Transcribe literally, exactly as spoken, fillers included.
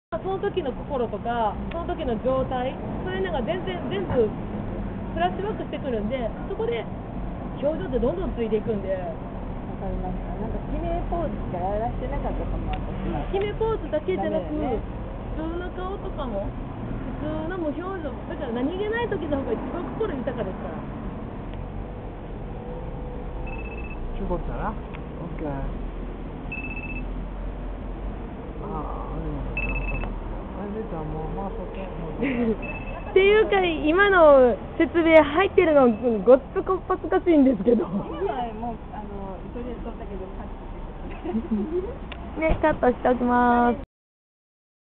その時の心とか、その時の状態、そういうのが全然全部フラッシュバックしてくるんで、そこで表情ってどんどんついていくんで。わかりました。なんか決めポーズしかやらしてなかったかも、私は。 決めポーズだけじゃなく、 ね、 普通の顔とかも、普通の無表情、だから何気ない時の方が一番心豊かですから。 죽었잖아? 오케이. 아, 아니, 뭐, 뭐, っていうか、今の説明入ってるのごっつこっぱつかしいんですけど。 今はもう、あの、それで撮ったけど、カットして。 ね、カットしておきます。